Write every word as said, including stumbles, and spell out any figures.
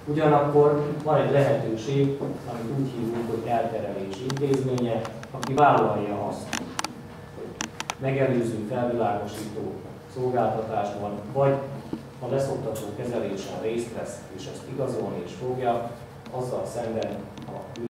Ugyanakkor van egy lehetőség, amit úgy hívunk, hogy elterelés intézménye, aki vállalja azt, hogy megelőző felvilágosító szolgáltatásban, vagy a leszoktató kezelésen részt vesz, és ezt igazolni is fogja, azzal szemben a